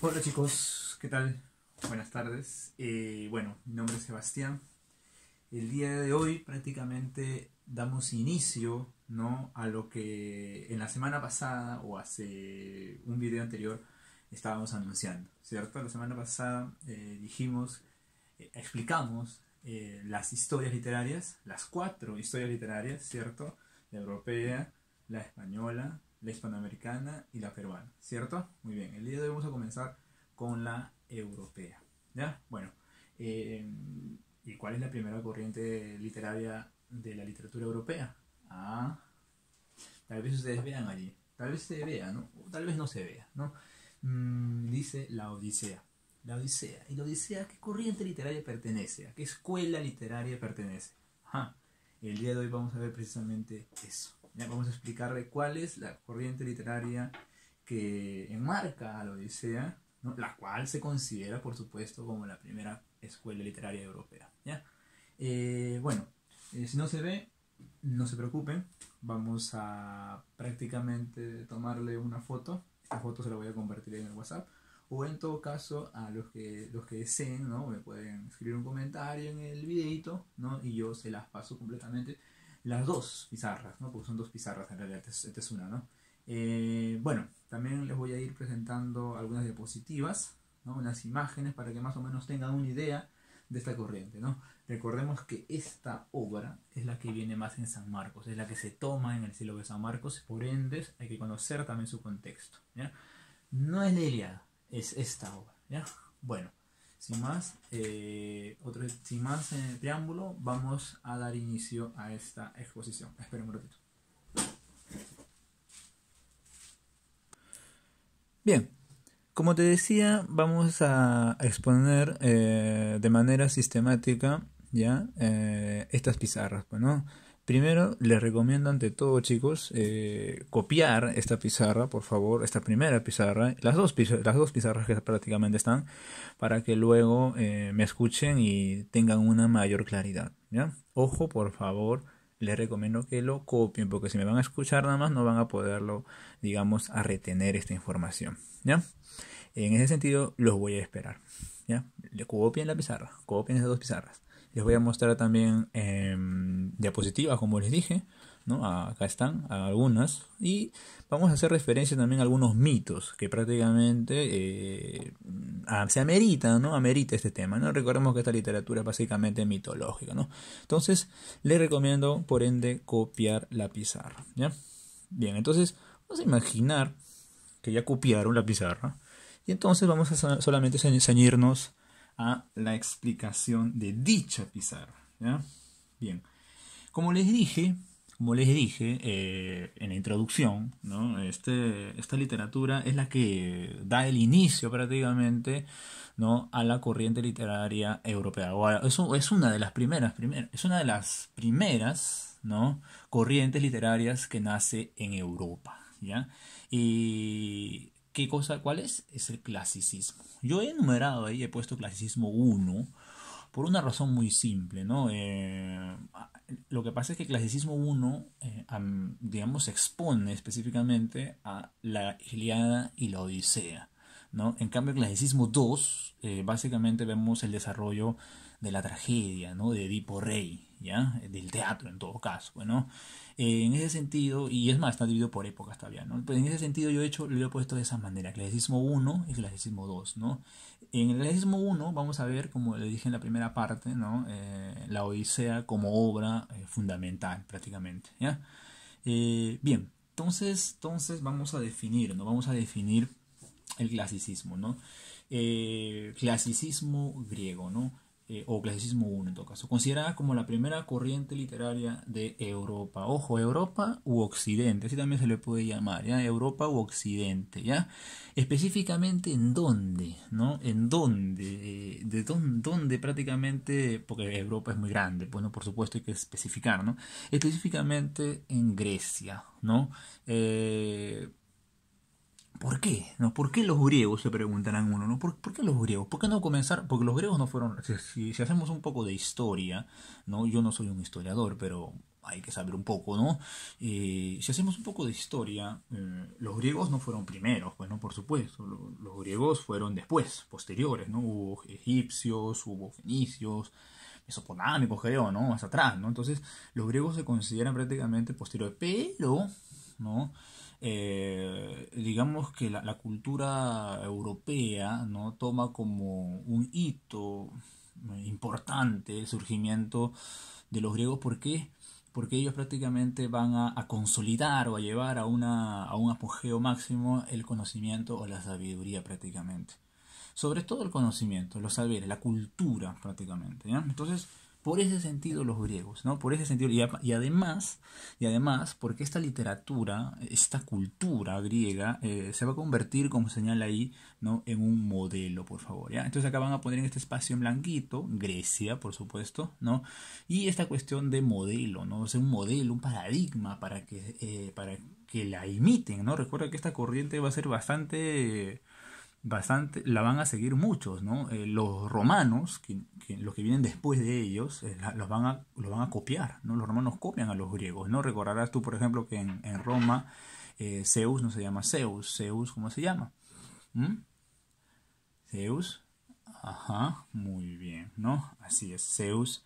Hola chicos, ¿qué tal? Buenas tardes. Bueno, mi nombre es Sebastián. El día de hoy prácticamente damos inicio, ¿no?, a lo que en la semana pasada o hace un video anterior estábamos anunciando, ¿cierto? La semana pasada explicamos las historias literarias, las 4 historias literarias, ¿cierto? La europea, la española, la hispanoamericana y la peruana, ¿cierto? Muy bien, el día de hoy vamos a comenzar con la europea, ¿ya? Bueno, eh, ¿y cuál es la primera corriente literaria de la literatura europea? Ah, tal vez ustedes vean allí, tal vez se vea, ¿no? O tal vez no se vea, ¿no? Dice la Odisea. La Odisea. ¿Y la Odisea a qué corriente literaria pertenece? ¿A qué escuela literaria pertenece? Ajá. El día de hoy vamos a ver precisamente eso. Ya vamos a explicarle cuál es la corriente literaria que enmarca a la Odisea, ¿no?, la cual se considera, por supuesto, como la primera escuela literaria europea. ¿Ya? Bueno, si no se ve, no se preocupen. Vamos a prácticamente tomarle una foto. Esta foto se la voy a compartir en el WhatsApp. O en todo caso, a los que deseen, ¿no?, me pueden escribir un comentario en el videito, ¿no?, y yo se las paso completamente. Las 2 pizarras, ¿no?, porque son 2 pizarras en realidad, esta es una, ¿no? Bueno, también les voy a ir presentando algunas diapositivas, ¿no?, unas imágenes para que más o menos tengan una idea de esta corriente, ¿no? Recordemos que esta obra es la que viene más en San Marcos, es la que se toma en el cielo de San Marcos, por ende hay que conocer también su contexto, ¿ya? No es la Ilíada, es esta obra, ¿ya? Bueno, sin más preámbulo, vamos a dar inicio a esta exposición. Esperen un ratito. Bien, como te decía, vamos a exponer de manera sistemática, ¿ya? Estas pizarras, pues, ¿no? Primero, les recomiendo ante todo, chicos, copiar esta pizarra, por favor, esta primera pizarra, las dos pizarras que prácticamente están, para que luego me escuchen y tengan una mayor claridad, ¿ya? Ojo, por favor, les recomiendo que lo copien, porque si me van a escuchar nada más no van a poderlo, digamos, a retener esta información, ¿ya? En ese sentido, los voy a esperar, ¿ya? Le copien la pizarra, copien esas 2 pizarras. Les voy a mostrar también diapositivas, como les dije, ¿no? Acá están algunas. Y vamos a hacer referencia también a algunos mitos que prácticamente se ameritan, ¿no? Amerita este tema, ¿no? Recordemos que esta literatura es básicamente mitológica, ¿no? Entonces, les recomiendo, por ende, copiar la pizarra, ¿ya? Bien, entonces, vamos a imaginar que ya copiaron la pizarra. Y entonces vamos a solamente ceñirnos a la explicación de dicha pizarra, ¿ya? Bien, como les dije en la introducción, ¿no? Esta literatura es la que da el inicio prácticamente, ¿no?, a la corriente literaria europea. Eso es una de las primeras, ¿no?, corrientes literarias que nace en Europa, ¿ya? Y ¿cuál es? Es el clasicismo. Yo he enumerado ahí, he puesto clasicismo 1 por una razón muy simple, ¿no? Lo que pasa es que clasicismo 1, digamos, se expone específicamente a la Ilíada y la Odisea, ¿no? En cambio, el clasicismo 2, básicamente vemos el desarrollo de la tragedia, ¿no?, de Edipo Rey, ¿ya? Del teatro en todo caso, bueno. En ese sentido, y es más, está dividido por épocas todavía, ¿no? Pero en ese sentido lo he puesto de esa manera, clasicismo 1 y clasicismo 2, ¿no? En el clasicismo 1 vamos a ver, como le dije en la primera parte, ¿no?, la Odisea como obra fundamental prácticamente, ¿ya? Bien, entonces vamos a definir, ¿no? Vamos a definir el clasicismo, ¿no? Clasicismo griego, ¿no? O clasicismo 1 en todo caso, considerada como la primera corriente literaria de Europa. Ojo, Europa u Occidente, así también se le puede llamar, ¿ya? Europa u Occidente, ¿ya? Específicamente en dónde, ¿no? En dónde, dónde prácticamente, porque Europa es muy grande, bueno, por supuesto hay que especificar, ¿no? Específicamente en Grecia, ¿no? ¿Por qué? ¿No? ¿Por qué los griegos? Se preguntarán uno, ¿no? ¿Por qué los griegos? ¿Por qué no comenzar? Porque los griegos no fueron... Si hacemos un poco de historia, ¿no? Yo no soy un historiador, pero hay que saber un poco, ¿no? Si hacemos un poco de historia, los griegos no fueron primeros, pues, ¿no? Por supuesto, los griegos fueron después, posteriores, ¿no? Hubo egipcios, hubo fenicios, mesopotámicos, creo, ¿no? Más atrás, ¿no? Entonces, los griegos se consideran prácticamente posteriores, pero, ¿no? Digamos que la cultura europea, ¿no? Toma como un hito importante el surgimiento de los griegos. ¿Por qué? Porque ellos prácticamente van a consolidar o a llevar a un apogeo máximo el conocimiento o la sabiduría prácticamente. Sobre todo el conocimiento, los saberes, la cultura prácticamente, ¿ya? Entonces, por ese sentido los griegos, ¿no? Por ese sentido, y además, porque esta literatura, esta cultura griega, se va a convertir, como señala ahí, ¿no? En un modelo, por favor, ¿ya? Entonces acá van a poner en este espacio en blanquito, Grecia, por supuesto, ¿no? Y esta cuestión de modelo, ¿no? O sea, un modelo, un paradigma para que la imiten, ¿no? Recuerda que esta corriente va a ser bastante, la van a seguir muchos, ¿no? Los romanos, los que vienen después de ellos, los van a copiar, ¿no? Los romanos copian a los griegos, ¿no? Recordarás tú, por ejemplo, que en Roma Zeus no se llama Zeus, ¿cómo se llama? ¿Mm? Zeus, ajá, muy bien, ¿no? Así es, Zeus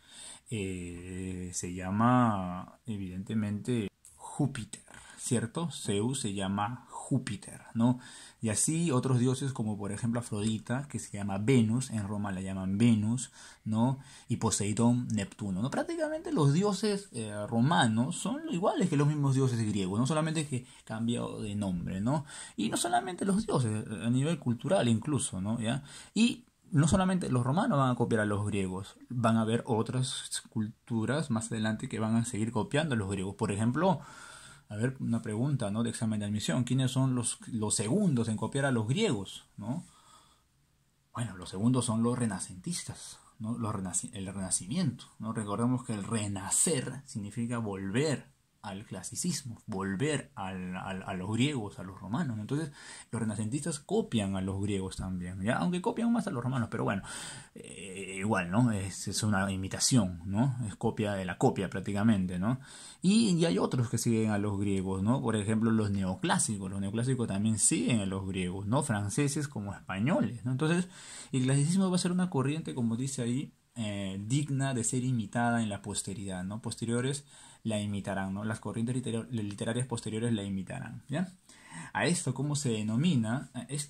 se llama, evidentemente, Júpiter, ¿cierto? Zeus se llama Júpiter, ¿no? Y así otros dioses como por ejemplo Afrodita, que se llama Venus, en Roma la llaman Venus, ¿no? Y Poseidón, Neptuno, ¿no? Prácticamente los dioses romanos son iguales que los mismos dioses griegos, no solamente que cambiado de nombre, ¿no? Y no solamente los dioses, a nivel cultural incluso, ¿no? ¿Ya? Y no solamente los romanos van a copiar a los griegos, van a haber otras culturas más adelante que van a seguir copiando a los griegos. Por ejemplo, a ver, una pregunta, ¿no? De examen de admisión. ¿Quiénes son los segundos en copiar a los griegos, ¿no? Bueno, los segundos son los renacentistas, ¿no? El renacimiento, ¿no? Recordemos que el renacer significa volver al clasicismo, volver a los griegos, a los romanos. Entonces, los renacentistas copian a los griegos también, ¿ya? Aunque copian más a los romanos, pero bueno, igual, ¿no? Es una imitación, ¿no? Es copia de la copia prácticamente, ¿no? Y hay otros que siguen a los griegos, ¿no? Por ejemplo, los neoclásicos también siguen a los griegos, ¿no? Franceses como españoles, ¿no? Entonces, el clasicismo va a ser una corriente, como dice ahí, digna de ser imitada en la posteridad, ¿no? Posteriores la imitarán, ¿no? Las corrientes literarias posteriores la imitarán, ¿ya? A esto, ¿cómo se denomina?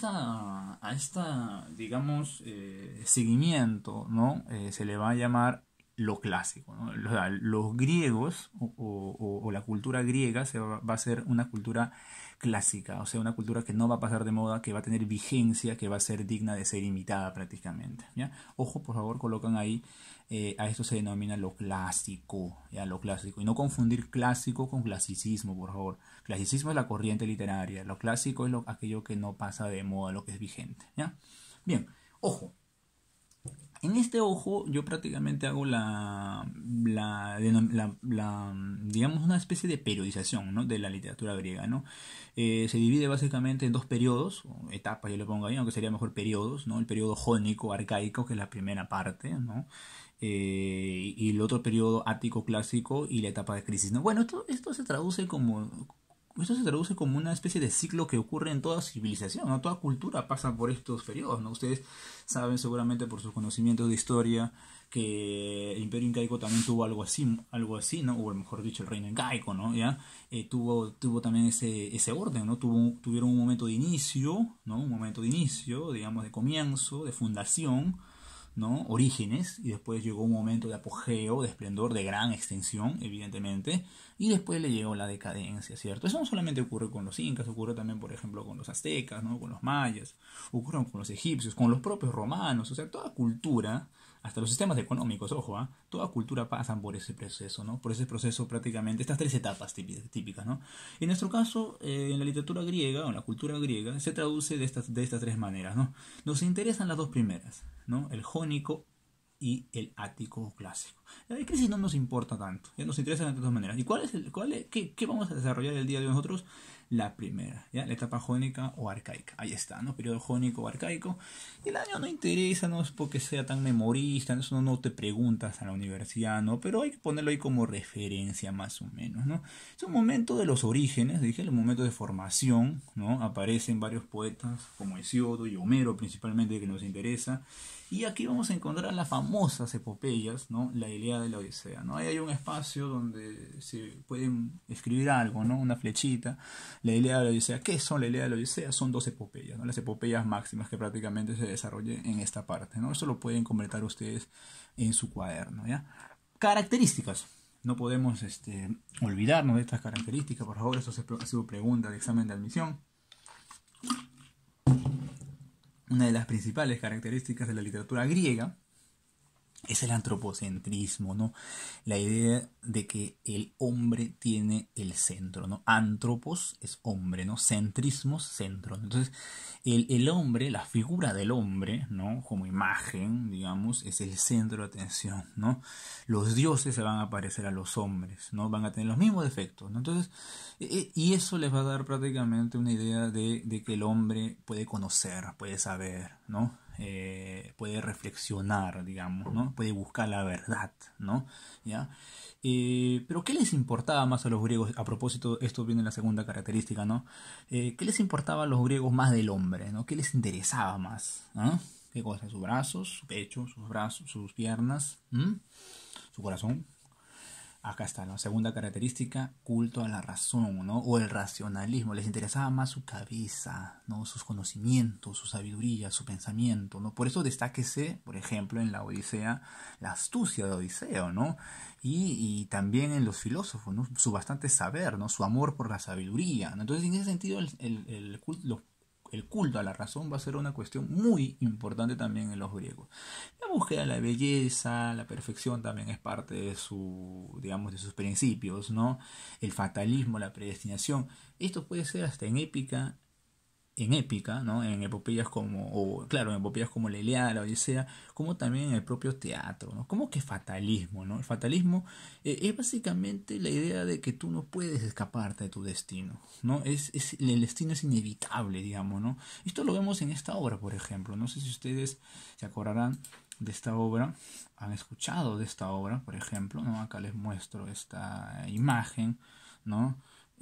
Digamos, seguimiento, ¿no? Se le va a llamar lo clásico, ¿no? Los griegos o la cultura griega va a ser una cultura clásica, o sea, una cultura que no va a pasar de moda, que va a tener vigencia, que va a ser digna de ser imitada prácticamente, ¿ya? Ojo, por favor, colocan ahí, a esto se denomina lo clásico, ¿ya? Lo clásico, y no confundir clásico con clasicismo, por favor. Clasicismo es la corriente literaria, lo clásico es aquello que no pasa de moda, lo que es vigente, ¿ya? Bien, ojo. En este ojo yo prácticamente hago digamos, una especie de periodización, ¿no? De la literatura griega, ¿no? Se divide básicamente en dos periodos, o etapas yo le pongo ahí, aunque sería mejor periodos, ¿no? El periodo jónico, arcaico, que es la primera parte, ¿no? Y el otro periodo ático clásico y la etapa de crisis, ¿no? Bueno, esto se traduce como... Esto se traduce como una especie de ciclo que ocurre en toda civilización, ¿no? Toda cultura pasa por estos periodos, ¿no? Ustedes saben seguramente por sus conocimientos de historia que el Imperio Incaico también tuvo algo así, ¿no? O mejor dicho, el Reino Incaico, ¿no? ¿Ya? Tuvo también ese orden, ¿no? Tuvieron un momento de inicio, ¿no? Un momento de inicio, digamos, de comienzo, de fundación, ¿no? Orígenes, y después llegó un momento de apogeo, de esplendor, de gran extensión, evidentemente, y después le llegó la decadencia, ¿cierto? Eso no solamente ocurre con los incas, ocurre también, por ejemplo, con los aztecas, ¿no? Con los mayas, ocurre con los egipcios, con los propios romanos, o sea, toda cultura, hasta los sistemas económicos, ojo, ¿eh? Toda cultura pasan por ese proceso, ¿no? Por ese proceso prácticamente, estas tres etapas típicas, ¿no? En nuestro caso, en la literatura griega, o en la cultura griega, se traduce de estas tres maneras, ¿no? Nos interesan las dos primeras, ¿no? El jónico y el ático clásico. La crisis no nos importa tanto, ya nos interesa de todas maneras. ¿Y qué vamos a desarrollar el día de hoy nosotros? La primera, ¿ya? La etapa jónica o arcaica. Ahí está, ¿no? Periodo jónico o arcaico. Y el año no interesa, no es porque sea tan memorista, eso no te preguntas a la universidad, ¿no? Pero hay que ponerlo ahí como referencia más o menos, ¿no? Es un momento de los orígenes, dije, el momento de formación, ¿no? Aparecen varios poetas como Hesíodo y Homero principalmente que nos interesa. Y aquí vamos a encontrar las famosas epopeyas, ¿no? La Ilíada y la Odisea, ¿no? Ahí hay un espacio donde se pueden escribir algo, ¿no? Una flechita. La Ilíada y la Odisea. ¿Qué son la Ilíada y la Odisea? Son dos epopeyas, ¿no? Las epopeyas máximas que prácticamente se desarrollan en esta parte, ¿no? Eso lo pueden comentar ustedes en su cuaderno, ¿ya? Características. No podemos olvidarnos de estas características, por favor. Eso ha sido pregunta de examen de admisión. Una de las principales características de la literatura griega es el antropocentrismo, ¿no? La idea de que el hombre tiene el centro, ¿no? Antropos es hombre, ¿no? Centrismo, centro. Entonces, el hombre, la figura del hombre, ¿no? Como imagen, digamos, es el centro de atención, ¿no? Los dioses se van a parecer a los hombres, ¿no? Van a tener los mismos defectos, ¿no? Entonces, y eso les va a dar prácticamente una idea de que el hombre puede conocer, puede saber, ¿no? Puede reflexionar, digamos, ¿no? Puede buscar la verdad, ¿no? ¿Ya? Pero ¿qué les importaba más a los griegos? A propósito, esto viene en la segunda característica, ¿no? ¿Qué les importaba a los griegos más del hombre, ¿no? ¿Qué les interesaba más? ¿Ah? ¿Qué cosa? ¿Sus brazos, su pecho, sus brazos, sus piernas, su corazón? Acá está la segunda característica, culto a la razón, ¿no? O el racionalismo. Les interesaba más su cabeza, ¿no? Sus conocimientos, su sabiduría, su pensamiento, ¿no? Por eso destáquese, por ejemplo, en la Odisea, la astucia de Odiseo, ¿no? Y también en los filósofos, ¿no? Su bastante saber, ¿no? Su amor por la sabiduría, ¿no? Entonces, en ese sentido, el culto a la razón va a ser una cuestión muy importante también en los griegos. La búsqueda de la belleza, la perfección también es parte de digamos, de sus principios, ¿no? El fatalismo, la predestinación. Esto puede ser hasta en épica, ¿no? En epopeyas en epopeyas como la Ilíada, la Odisea, como también en el propio teatro, ¿no? ¿Cómo que fatalismo, ¿no? El fatalismo es básicamente la idea de que tú no puedes escaparte de tu destino, ¿no? El destino es inevitable, digamos, ¿no? Esto lo vemos en esta obra, por ejemplo. No sé si ustedes se acordarán de esta obra, han escuchado de esta obra, por ejemplo, ¿no? Acá les muestro esta imagen, ¿no?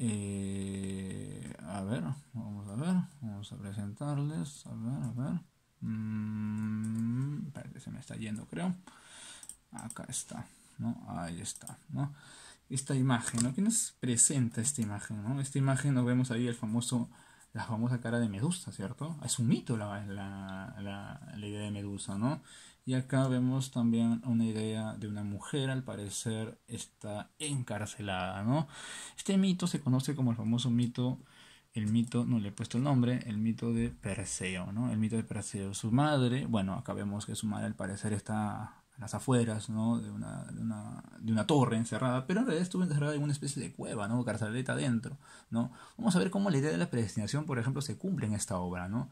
Vamos a presentarles, a ver, espérate, se me está yendo, creo. Acá está, ¿no? Ahí está, ¿no? Esta imagen, ¿no? ¿Quién nos presenta esta imagen, ¿no? Esta imagen nos vemos ahí la famosa cara de Medusa, ¿cierto? Es un mito la idea de Medusa, ¿no? Y acá vemos también una idea de una mujer, al parecer está encarcelada, ¿no? Este mito se conoce como el famoso mito, no le he puesto el nombre, el mito de Perseo, ¿no? El mito de Perseo. Su madre, bueno, acá vemos que su madre al parecer está a las afueras, ¿no? De una torre encerrada, pero en realidad estuvo encerrada en una especie de cueva, ¿no? Carceleta adentro, ¿no? Vamos a ver cómo la idea de la predestinación, por ejemplo, se cumple en esta obra, ¿no?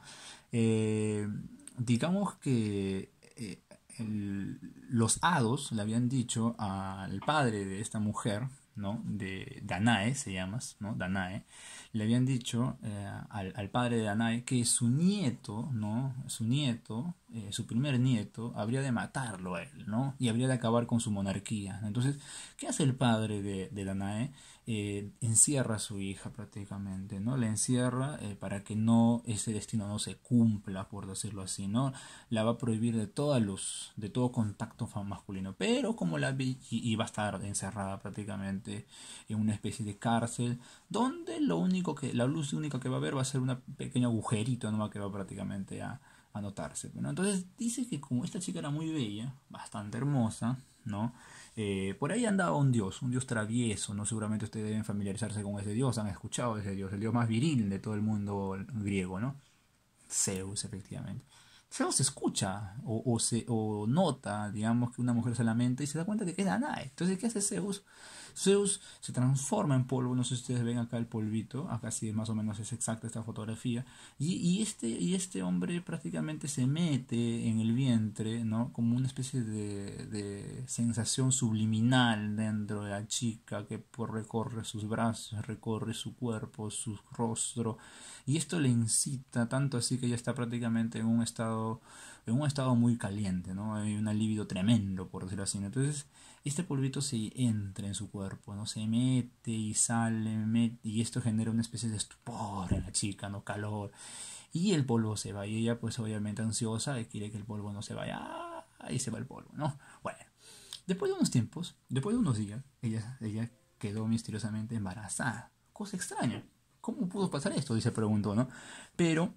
Digamos que los hados le habían dicho al padre de esta mujer, ¿no? De Danae se llama, ¿no? Danae, le habían dicho al padre de Danae que su nieto, ¿no? Su primer nieto, habría de matarlo a él, ¿no? Y habría de acabar con su monarquía. Entonces, ¿qué hace el padre de Danae? Encierra a su hija prácticamente, ¿no? La encierra para que ese destino no se cumpla, por decirlo así, ¿no? La va a prohibir de todo contacto masculino, pero como y va a estar encerrada prácticamente en una especie de cárcel, donde la luz única que va a haber va a ser un pequeño agujerito, ¿no? Que va prácticamente a notarse, ¿no? Entonces dice que como esta chica era muy bella, bastante hermosa, ¿no? Por ahí andaba un dios travieso, ¿no? Seguramente ustedes deben familiarizarse con ese dios, han escuchado de ese dios, el dios más viril de todo el mundo griego, ¿no? Zeus, efectivamente. Zeus escucha o nota, digamos, que una mujer se lamenta y se da cuenta de que es Danae. Entonces, ¿qué hace Zeus? Zeus se transforma en polvo, no sé si ustedes ven acá el polvito, acá sí más o menos es exacta esta fotografía, y este hombre prácticamente se mete en el vientre, ¿no? Como una especie de sensación subliminal dentro de la chica que recorre sus brazos, recorre su cuerpo, su rostro, y esto le incita tanto así que ella está prácticamente en un estado muy caliente, ¿no? Hay un libido tremendo, por decirlo así, ¿no? Entonces este polvito se entra en su cuerpo, ¿no? Se mete y sale, y esto genera una especie de estupor en la chica, ¿no? Calor, y el polvo se va, y ella pues obviamente ansiosa y quiere que el polvo no se vaya, ahí se va el polvo, ¿no? Bueno, después de unos tiempos, después de unos días, ella quedó misteriosamente embarazada, cosa extraña. ¿Cómo pudo pasar esto? Dice, preguntó, ¿no? Pero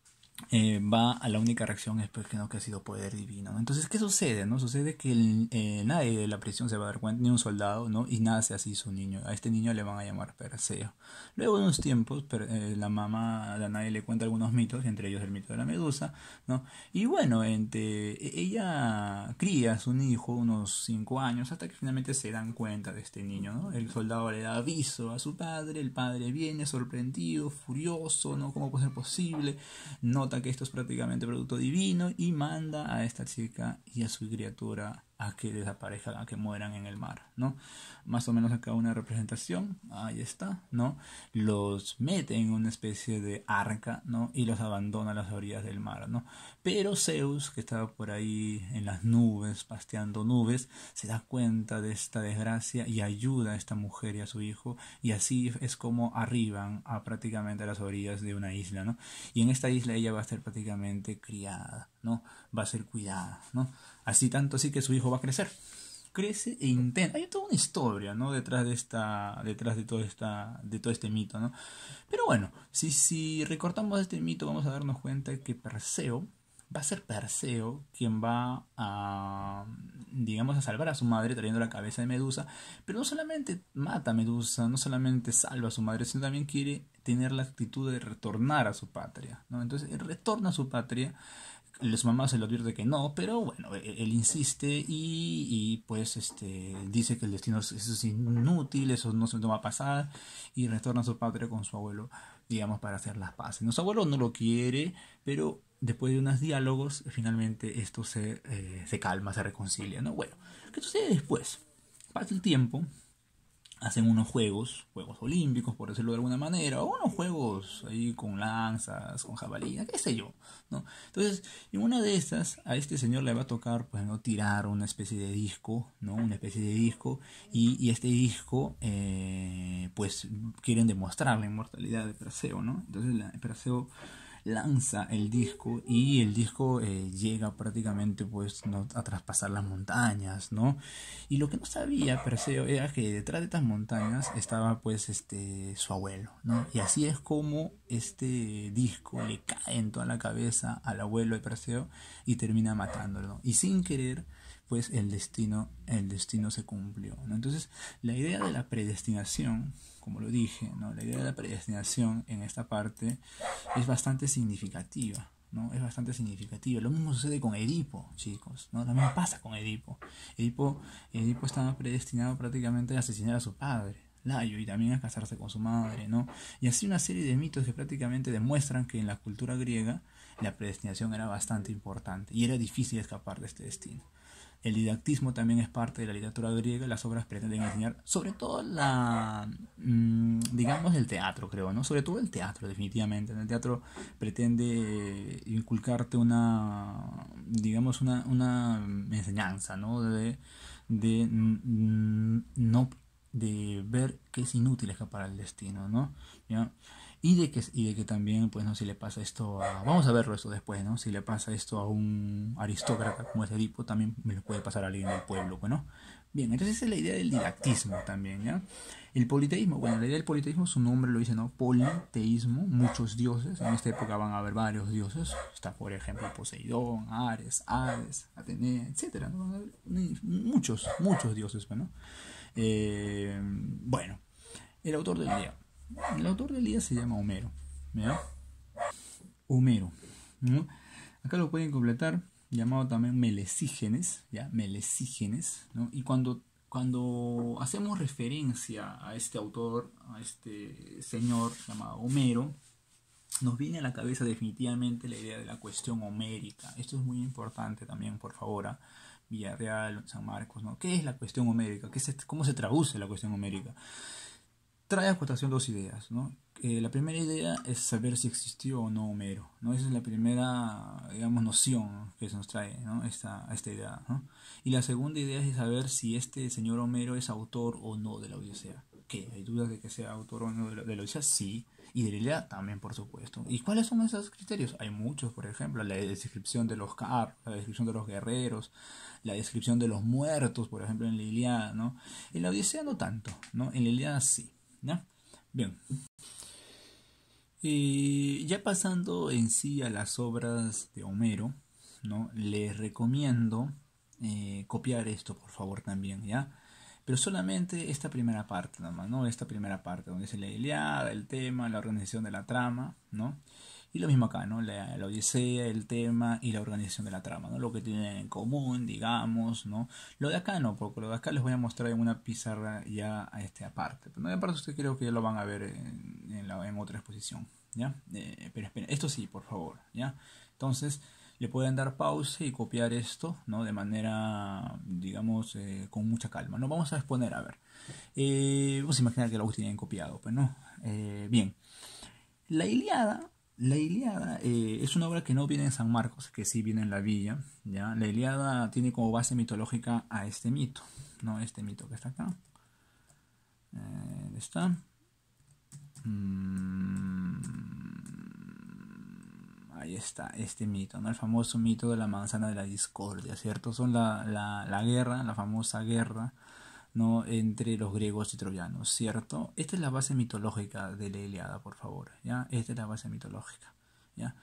va a la única reacción es pues, que no, que ha sido poder divino, ¿no? Entonces, ¿qué sucede? ¿No? Sucede que nadie de la prisión se va a dar cuenta, ni un soldado, ¿no? Y nace así su niño. A este niño le van a llamar Perseo. Luego de unos tiempos, la mamá de nadie le cuenta algunos mitos, entre ellos el mito de la medusa, ¿no? Y bueno, ella cría a su hijo unos 5 años hasta que finalmente se dan cuenta de este niño, ¿no? El soldado le da aviso a su padre, el padre viene sorprendido, furioso, ¿no? ¿Cómo puede ser posible? Nota que esto es prácticamente producto divino y manda a esta chica y a su criatura a que desaparezcan, a que mueran en el mar, ¿no? Más o menos acá una representación, ahí está, ¿no? Los mete en una especie de arca, ¿no? Y los abandona a las orillas del mar, ¿no? Pero Zeus, que estaba por ahí en las nubes, pasteando nubes, se da cuenta de esta desgracia y ayuda a esta mujer y a su hijo, y así es como arriban a prácticamente a las orillas de una isla, ¿no? Y en esta isla ella va a ser prácticamente criada, ¿no? Va a ser cuidada, ¿no? Así tanto así que su hijo va a crecer. Crece e intenta. Hay toda una historia, ¿no? Detrás de todo este mito, ¿no? Pero bueno, si recortamos este mito, vamos a darnos cuenta que Perseo va a ser Perseo quien va a, digamos, a salvar a su madre trayendo la cabeza de Medusa, pero no solamente mata a Medusa, no solamente salva a su madre, sino también quiere tener la actitud de retornar a su patria, ¿no? Entonces él retorna a su patria. Su mamá se lo advierte que no, pero bueno, él insiste pues dice que el destino eso es inútil, eso no se va a pasar, y retorna a su patria con su abuelo, digamos, para hacer las paces. No, su abuelo no lo quiere, pero después de unos diálogos, finalmente esto se calma, se reconcilia, ¿no? Bueno, ¿qué sucede después? Pasa el tiempo, hacen unos juegos olímpicos, por decirlo de alguna manera, o unos juegos ahí con lanzas, con jabalina, qué sé yo, ¿no? Entonces, en una de estas, a este señor le va a tocar, pues, ¿no? Tirar una especie de disco, ¿no? Una especie de disco, y este disco, pues, quieren demostrar la inmortalidad de Perseo, ¿no? Entonces, Perseo lanza el disco y el disco llega prácticamente pues ¿no? a traspasar las montañas, ¿no? Y lo que no sabía Perseo era que detrás de estas montañas estaba pues su abuelo, ¿no? Y así es como este disco le cae en toda la cabeza al abuelo de Perseo y termina matándolo, ¿no? Y sin querer pues el destino se cumplió, ¿no? Entonces la idea de la predestinación, como lo dije, ¿no? La idea de la predestinación en esta parte es bastante significativa, ¿no? Es bastante significativa. Lo mismo sucede con Edipo, chicos, ¿no? También pasa con Edipo. Edipo estaba predestinado prácticamente a asesinar a su padre, Layo, y también a casarse con su madre, ¿no? Y así una serie de mitos que prácticamente demuestran que en la cultura griega la predestinación era bastante importante y era difícil escapar de este destino. El didactismo también es parte de la literatura griega. Las obras pretenden enseñar, sobre todo digamos el teatro, creo, ¿no? Sobre todo el teatro, definitivamente. En el teatro pretende inculcarte digamos, una enseñanza, ¿no? No, de ver que es inútil escapar al destino, ¿no? ¿Ya? Y de que también, pues, no, si le pasa esto vamos a verlo eso después, ¿no? Si le pasa esto a un aristócrata como es Edipo, también me lo puede pasar a alguien del pueblo, pues, ¿no? Bien, entonces esa es la idea del didactismo también, ¿ya? El politeísmo, bueno, la idea del politeísmo, su nombre lo dice, ¿no? Politeísmo, muchos dioses. En esta época van a haber varios dioses. Está, por ejemplo, Poseidón, Ares, Hades, Atenea, etcétera, ¿no? Van a haber muchos dioses, ¿no? Bueno, el autor del día. El autor del día se llama Homero, ¿ya? Homero, ¿no? Acá lo pueden completar, llamado también Melesígenes, ¿ya? Melesígenes, ¿no? Y cuando cuando hacemos referencia a este autor, a este señor llamado Homero, nos viene a la cabeza definitivamente la idea de la cuestión homérica. Esto es muy importante también, por favor, a Villarreal, San Marcos, ¿no? ¿Qué es la cuestión homérica? ¿Cómo se traduce la cuestión homérica? Trae a cotación dos ideas, ¿no? La primera idea es saber si existió o no Homero, ¿no? Esa es la primera, digamos, noción que se nos trae, ¿no? esta idea, ¿no? Y la segunda idea es saber si este señor Homero es autor o no de la Odisea. ¿Qué? ¿Hay dudas de que sea autor o no de la Odisea? Sí. Y de la Ilíada también, por supuesto. ¿Y cuáles son esos criterios? Hay muchos, por ejemplo, la descripción de los carros, la descripción de los guerreros, la descripción de los muertos, por ejemplo, en la Ilíada, ¿no? En la Odisea no tanto, ¿no? En la Ilíada sí, ¿no? Bien. Y ya pasando en sí a las obras de Homero, ¿no? Les recomiendo copiar esto, por favor, también, ¿ya? Pero solamente esta primera parte, nada más, ¿no? Esta primera parte, donde dice la Ilíada, el tema, la organización de la trama, ¿no? Y lo mismo acá, ¿no? La Odisea, el tema y la organización de la trama, ¿no? Lo que tienen en común, digamos, ¿no? Lo de acá no, porque lo de acá les voy a mostrar en una pizarra ya a este aparte. Pero no, aparte ustedes creo que ya lo van a ver en otra exposición, ¿ya? Pero esperen, esto sí, por favor, ¿ya? Entonces, le pueden dar pausa y copiar esto, ¿no? De manera, digamos, con mucha calma. No vamos a exponer, a ver. Vamos a imaginar que lo tienen copiado, pues, ¿no? Bien. La Ilíada es una obra que no viene en San Marcos, que sí viene en la Villa, ¿ya? La Ilíada tiene como base mitológica a este mito, ¿no? Este mito que está acá. ¿Dónde está? Ahí está, este mito, ¿no? El famoso mito de la manzana de la discordia, ¿cierto? Son la guerra, la famosa guerra, ¿no? Entre los griegos y troyanos, ¿cierto? Esta es la base mitológica de la Ilíada, por favor, ¿ya? Esta es la base mitológica, ¿ya?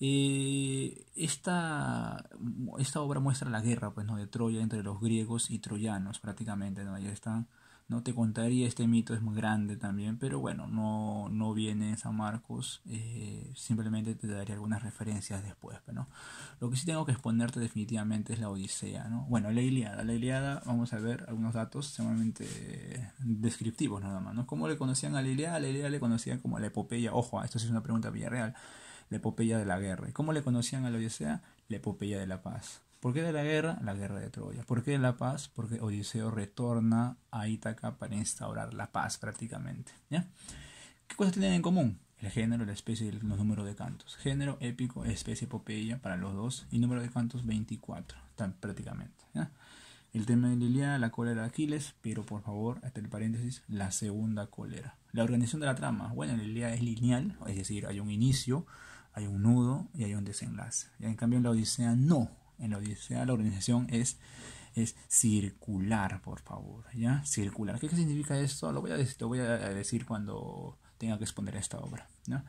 Esta obra muestra la guerra, pues, ¿no? De Troya entre los griegos y troyanos, prácticamente, ¿no? Ahí están. No te contaría, este mito es muy grande también, pero bueno, no viene en San Marcos, simplemente te daré algunas referencias después, ¿no? Lo que sí tengo que exponerte definitivamente es la Odisea, ¿no? Bueno, la Ilíada, vamos a ver algunos datos sumamente descriptivos nada más, ¿no? ¿Cómo le conocían a la Ilíada? A la Ilíada le conocían como la epopeya, ojo, esto sí es una pregunta Villarreal, la epopeya de la guerra. ¿Y cómo le conocían a la Odisea? La epopeya de la paz. ¿Por qué de la guerra? La guerra de Troya. ¿Por qué de la paz? Porque Odiseo retorna a Ítaca para instaurar la paz prácticamente, ¿ya? ¿Qué cosas tienen en común? El género, la especie y los números de cantos. Género, épico, especie, epopeya para los dos. Y número de cantos, 24, prácticamente, ¿ya? El tema de la Ilíada, la cólera de Aquiles, pero por favor, hasta el paréntesis, la segunda cólera. La organización de la trama, bueno, la Ilíada es lineal, es decir, hay un inicio, hay un nudo y hay un desenlace. Y en cambio en la Odisea no. En la Odisea la organización es circular, por favor, ¿ya? Circular. ¿Qué significa esto? Lo voy a decir cuando tenga que exponer esta obra, ¿no?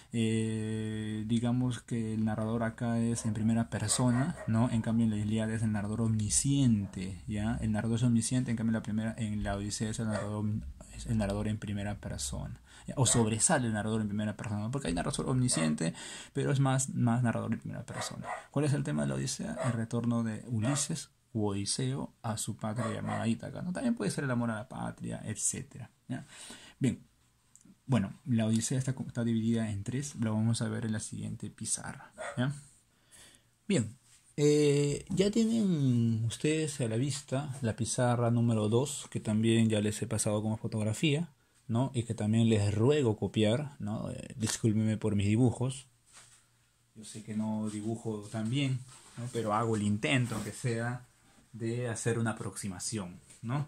Digamos que el narrador acá es en primera persona, ¿no? En cambio en la Ilíada es el narrador omnisciente, ¿ya? El narrador es omnisciente, en cambio en la Odisea es el narrador en primera persona, ¿ya? O sobresale el narrador en primera persona, porque hay narrador omnisciente, pero es más narrador en primera persona. ¿Cuál es el tema de la Odisea? El retorno de Ulises u Odiseo a su patria llamada Ítaca, ¿no? También puede ser el amor a la patria, etcétera, ¿ya? Bien. Bueno, la Odisea está dividida en tres, lo vamos a ver en la siguiente pizarra, ¿ya? Bien, ya tienen ustedes a la vista la pizarra número 2, que también ya les he pasado como fotografía, ¿no? Y que también les ruego copiar, ¿no? Discúlpenme por mis dibujos, yo sé que no dibujo tan bien, ¿no? Pero hago el intento, aunque sea, de hacer una aproximación, ¿no?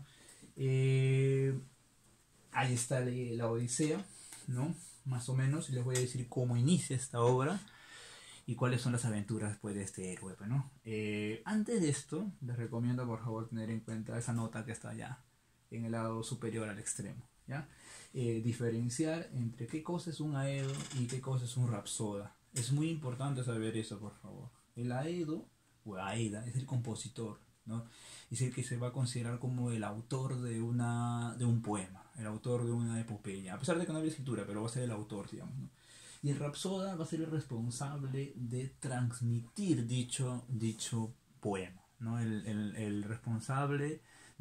Ahí está la Odisea, ¿no? Más o menos, y les voy a decir cómo inicia esta obra y cuáles son las aventuras después de este héroe, ¿no? Antes de esto, les recomiendo por favor tener en cuenta esa nota que está allá, en el lado superior al extremo, ¿ya? Diferenciar entre qué cosa es un aedo y qué cosa es un rapsoda. Es muy importante saber eso, por favor. El aedo, o aeda, es el compositor, ¿no? Es el que se va a considerar como el autor de un poema, el autor de una epopeya, a pesar de que no había escritura, pero va a ser el autor, digamos, ¿no? Y el rapsoda va a ser el responsable de transmitir dicho poema, ¿no? El responsable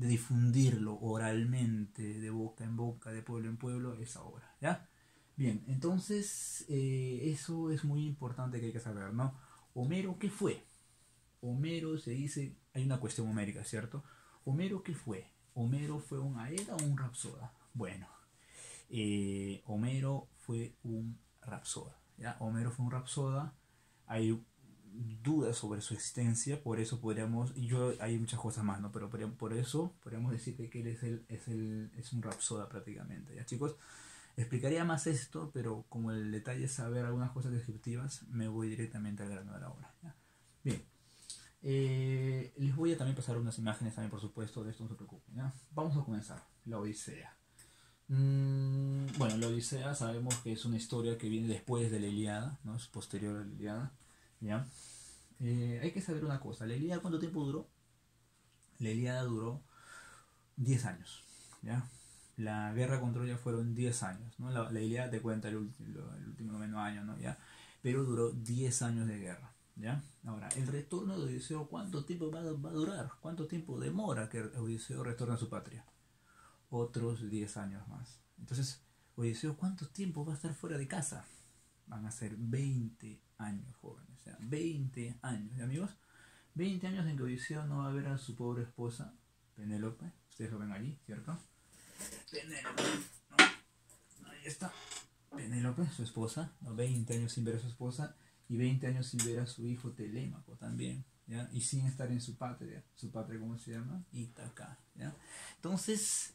de difundirlo oralmente, de boca en boca, de pueblo en pueblo, esa obra, ¿ya? Bien, entonces eso es muy importante que hay que saber, ¿no? Homero, ¿qué fue? Homero se dice, hay una cuestión homérica, ¿cierto? Homero, ¿qué fue? ¿Homero fue un aeda o un rapsoda? Bueno, Homero fue un rapsoda, ¿ya? Homero fue un rapsoda, hay dudas sobre su existencia, por eso podríamos, y yo hay muchas cosas más, ¿no? Pero por eso podríamos decir que él es un rapsoda prácticamente, ¿ya, chicos? Explicaría más esto, pero como el detalle es saber algunas cosas descriptivas, me voy directamente al grano de la obra, ¿ya? Bien, les voy a también pasar unas imágenes también, por supuesto, de esto no se preocupen, ¿ya? Vamos a comenzar, la Odisea. Bueno, la Odisea sabemos que es una historia que viene después de la Ilíada, ¿no? Es posterior a la Ilíada, ¿ya? Hay que saber una cosa, ¿la Ilíada cuánto tiempo duró? La Ilíada duró 10 años, ¿ya? La guerra con Troya fueron 10 años, ¿no? La Ilíada te cuenta el último noveno año, ¿no? ¿Ya? Pero duró 10 años de guerra, ¿ya? Ahora, el retorno de Odiseo, ¿cuánto tiempo va a durar? ¿Cuánto tiempo demora que Odiseo retorne a su patria? Otros 10 años más. Entonces, Odiseo, ¿cuánto tiempo va a estar fuera de casa? Van a ser 20 años, jóvenes, ¿ya? 20 años, ¿ya, amigos? 20 años en que Odiseo no va a ver a su pobre esposa, Penélope. Ustedes lo ven allí, ¿cierto? Penélope, ¿no? Ahí está. Penélope, su esposa, ¿no? 20 años sin ver a su esposa y 20 años sin ver a su hijo Telémaco también, ¿ya? Y sin estar en su patria. ¿Su patria cómo se llama? Ítaca, ¿ya? Entonces,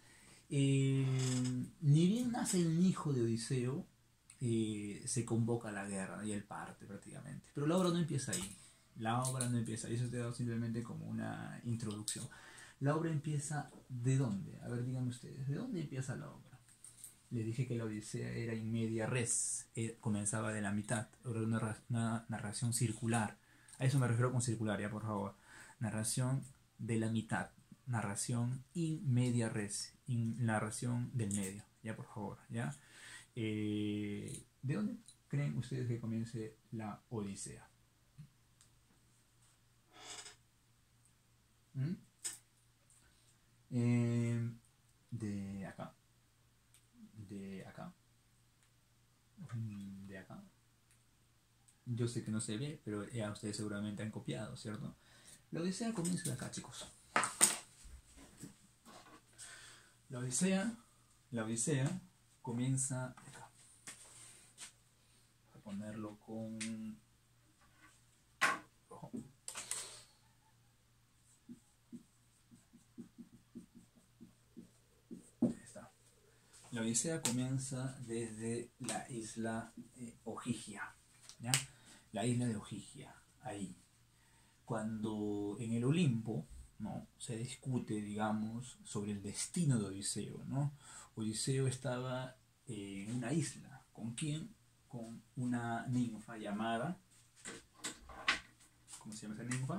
ni bien nace el hijo de Odiseo, se convoca a la guerra, ¿no? Y él parte prácticamente. Pero la obra no empieza ahí. La obra no empieza ahí. Eso te da simplemente como una introducción. La obra empieza ¿de dónde? A ver, díganme ustedes, ¿de dónde empieza la obra? Les dije que la Odisea era in media res, comenzaba de la mitad, era una narración circular. A eso me refiero con circular, ya, por favor. Narración de la mitad, narración in media res, narración del medio, ya, por favor, ya. ¿De dónde creen ustedes que comience la Odisea? ¿Mm? De acá, de acá, de acá. Yo sé que no se ve, pero ya ustedes seguramente han copiado, ¿cierto? La Odisea comienza de acá, chicos. La Odisea comienza de acá. Voy a ponerlo con rojo. La Odisea comienza desde la isla Ogygia, ¿ya? La isla de Ogygia, ahí. Cuando en el Olimpo, ¿no? Se discute, digamos, sobre el destino de Odiseo, ¿no? Odiseo estaba en una isla. ¿Con quién? Con una ninfa llamada... ¿Cómo se llama esa ninfa?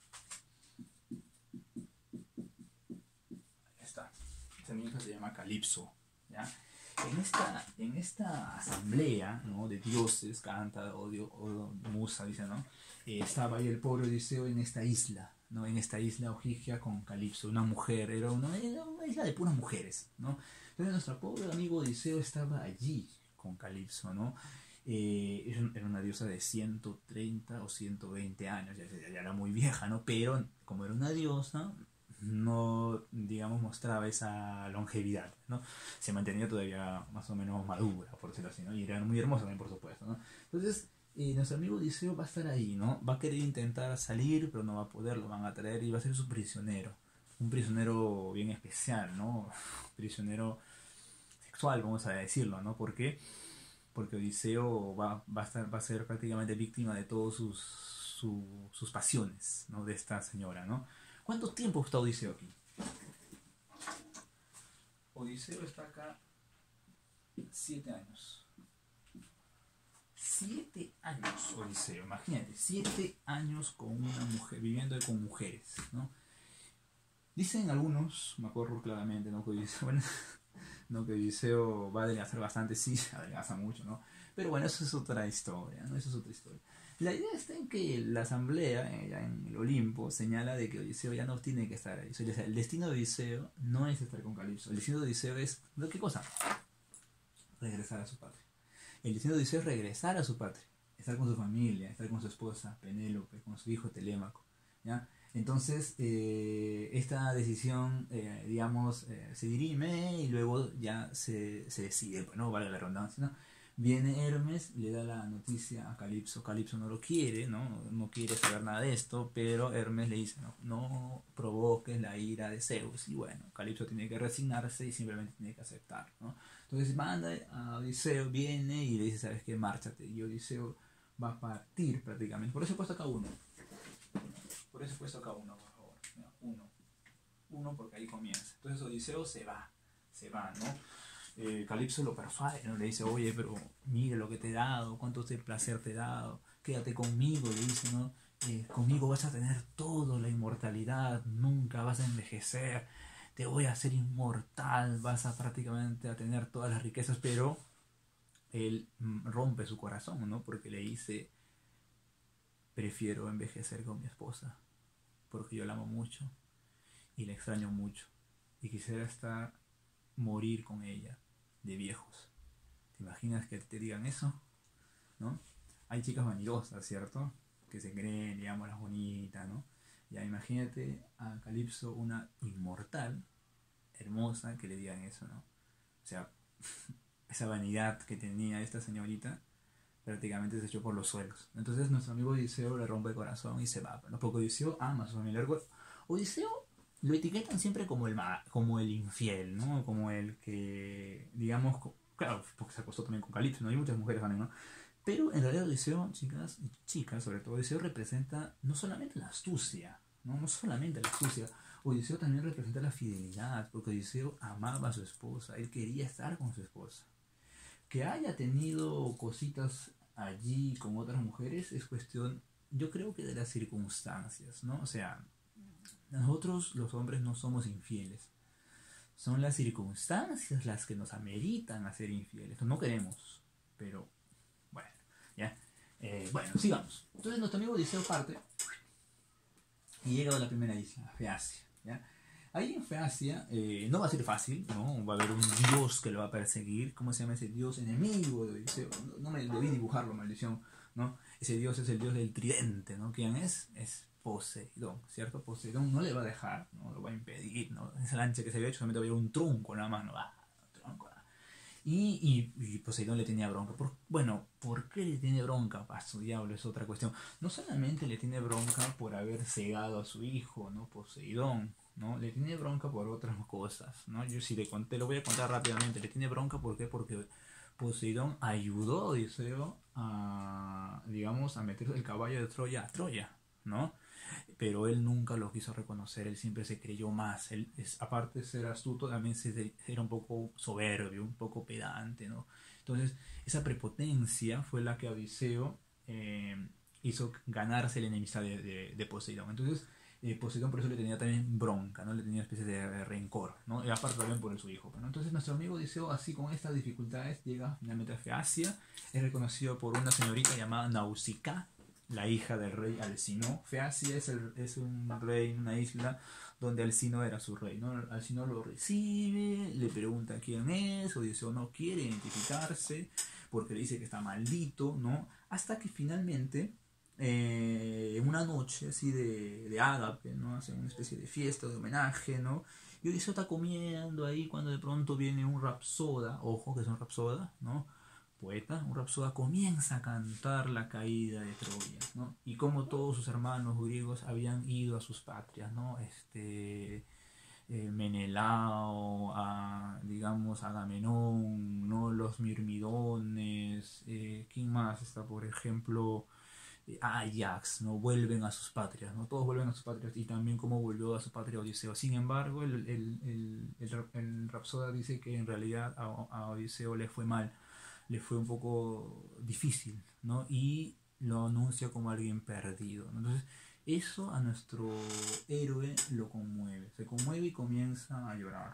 Ahí está. Esa ninfa se llama Calipso, ¿ya? En esta asamblea, ¿no? De dioses, Canta, o Musa, dice, ¿no? Estaba ahí el pobre Odiseo en esta isla, ¿no? En esta isla Ogygia con Calipso, una mujer, era una isla de puras mujeres, ¿no? Entonces nuestro pobre amigo Odiseo estaba allí con Calipso, ¿no? Era una diosa de 130 o 120 años, ya era muy vieja, ¿no? Pero como era una diosa, no, digamos, mostraba esa longevidad, ¿no? Se mantenía todavía más o menos madura, por decirlo así, ¿no? Y era muy hermosa también, por supuesto, ¿no? Entonces, nuestro amigo Odiseo va a estar ahí, ¿no? Va a querer intentar salir, pero no va a poder, lo van a traer y va a ser su prisionero. Un prisionero bien especial, ¿no? Prisionero sexual, vamos a decirlo, ¿no? ¿Por qué? Porque Odiseo va a ser prácticamente víctima de todas sus pasiones, ¿no? De esta señora, ¿no? ¿Cuánto tiempo está Odiseo aquí? Odiseo está acá 7 años. 7 años, Odiseo, imagínate, 7 años con una mujer, viviendo con mujeres, ¿no? Dicen algunos, me acuerdo claramente, ¿no? Que Odiseo, bueno, ¿no? Que Odiseo va a adelgazar bastante, sí, adelgaza mucho, ¿no? Pero bueno, eso es otra historia, ¿no? Eso es otra historia. La idea está en que la asamblea, ya en el Olimpo, señala de que Odiseo ya no tiene que estar ahí. O sea, el destino de Odiseo no es estar con Calipso. El destino de Odiseo es, ¿no? ¿Qué cosa? Regresar a su patria. El destino de Odiseo es regresar a su patria, estar con su familia, estar con su esposa Penélope, con su hijo Telémaco, ¿ya? Entonces, esta decisión, digamos, se dirime y luego ya se decide, pues no vale la redundancia, ¿no? Viene Hermes, le da la noticia a Calipso. Calipso no lo quiere, no quiere saber nada de esto, pero Hermes le dice, no provoques la ira de Zeus. Y bueno, Calipso tiene que resignarse y simplemente tiene que aceptar, ¿no? Entonces manda a Odiseo, viene y le dice, ¿sabes qué? Márchate. Y Odiseo va a partir prácticamente. Por eso he puesto acá uno. Por eso he puesto acá uno, por favor. Mira, uno porque ahí comienza. Entonces Odiseo se va, ¿no? Calipso lo persuade, ¿no? Le dice, oye, pero mira lo que te he dado, cuánto de placer te he dado, quédate conmigo, le dice, ¿no? Conmigo vas a tener todo, la inmortalidad, nunca vas a envejecer, te voy a hacer inmortal, vas a prácticamente a tener todas las riquezas, pero él rompe su corazón, ¿no? Porque le dice, prefiero envejecer con mi esposa, porque yo la amo mucho y la extraño mucho y quisiera morir con ella de viejos. ¿Te imaginas que te digan eso? ¿No? Hay chicas vanidosas, ¿cierto? Que se creen, digamos, las bonitas, ¿no? Ya imagínate a Calipso, una inmortal, hermosa, que le digan eso, ¿no? O sea, esa vanidad que tenía esta señorita prácticamente se echó por los suelos. Entonces nuestro amigo Odiseo le rompe el corazón y se va, ¿no? Porque Odiseo ama a su familia. Odiseo lo etiquetan siempre como el infiel, ¿no? Como el que, digamos, claro, porque se acostó también con Calipso, ¿no? Hay muchas mujeres también, ¿no? Pero en realidad Odiseo, chicas sobre todo, Odiseo representa no solamente la astucia, no solamente la astucia, Odiseo también representa la fidelidad, porque Odiseo amaba a su esposa, él quería estar con su esposa. Que haya tenido cositas allí con otras mujeres es cuestión, yo creo que de las circunstancias, ¿no? O sea, nosotros los hombres no somos infieles. Son las circunstancias las que nos ameritan a ser infieles. No queremos, pero bueno, ya. Bueno, sigamos. Entonces nuestro amigo Odiseo parte y llega a la primera isla, Feacia, ¿ya? Ahí en Feacia no va a ser fácil, ¿no? Va a haber un dios que lo va a perseguir. ¿Cómo se llama ese dios enemigo de Odiseo? No me debí dibujarlo, maldición, ¿no? Ese dios es el dios del tridente, ¿no? ¿Quién es? Es Poseidón, ¿cierto? Poseidón no le va a dejar, no lo va a impedir, ¿no? Esa lancha que se había hecho solamente va a haber un trunco en la mano, tronco. Y Poseidón le tenía bronca. ¿Por qué le tiene bronca? A su diablo, es otra cuestión. No solamente le tiene bronca por haber cegado a su hijo, ¿no? Poseidón, ¿no? Le tiene bronca por otras cosas, ¿no? Yo si le conté, lo voy a contar rápidamente. Le tiene bronca, ¿por qué? Porque Poseidón ayudó a Odiseo a, digamos, a meter el caballo de Troya a Troya, ¿no? Pero él nunca lo quiso reconocer, él siempre se creyó más, aparte de ser astuto, también era un poco soberbio, un poco pedante, ¿no? Entonces, esa prepotencia fue la que a Odiseo hizo ganarse la enemistad de Poseidón. Entonces, Poseidón por eso le tenía también bronca, ¿no? Le tenía especie de rencor, ¿no? Y aparte también por su hijo, ¿no? Entonces, nuestro amigo Odiseo, así con estas dificultades, llega finalmente a Feacia, es reconocido por una señorita llamada Nausicaa, la hija del rey Alcino. Feacia es un rey, una isla donde Alcino era su rey, ¿no? Alcino lo recibe, le pregunta quién es, Odiseo no quiere identificarse porque le dice que está maldito, ¿no? Hasta que finalmente, en una noche así de ágape, ¿no? Hacen una especie de fiesta, de homenaje, ¿no? Y Odiseo está comiendo ahí cuando de pronto viene un rapsoda, ojo que es un rapsoda, ¿no? Poeta, un rapsoda comienza a cantar la caída de Troya, ¿no? Y como todos sus hermanos griegos habían ido a sus patrias, ¿no? Menelao, digamos Agamenón, ¿no? Los Mirmidones, ¿quién más está? Por ejemplo, Ajax, ¿no? Vuelven a sus patrias, ¿no? Todos vuelven a sus patrias y también como volvió a su patria Odiseo. Sin embargo, el rapsoda dice que en realidad a Odiseo le fue mal, le fue un poco difícil, ¿no? Y lo anuncia como alguien perdido, ¿no? Entonces, eso a nuestro héroe lo conmueve, se conmueve y comienza a llorar,